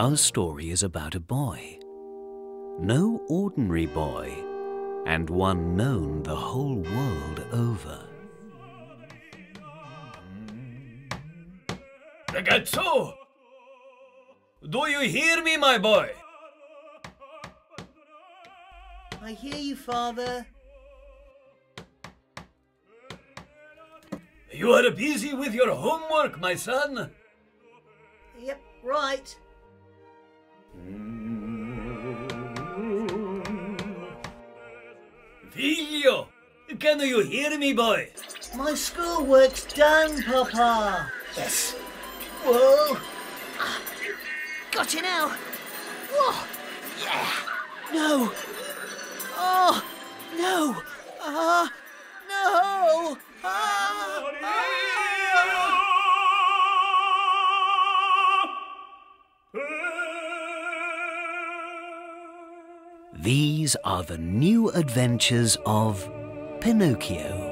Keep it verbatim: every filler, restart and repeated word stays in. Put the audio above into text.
Our story is about a boy. No ordinary boy, and one known the whole world over. Ragazzo! Do you hear me, my boy? I hear you, Father. You are busy with your homework, my son. Yep, right. Figlio, can you hear me, boy? My schoolwork's done, Papa. Yes. Whoa. Ah, got you now. Whoa. Yeah. No. Oh, no. Ah, uh, no. Ah, ah. These are the new adventures of Pinocchio.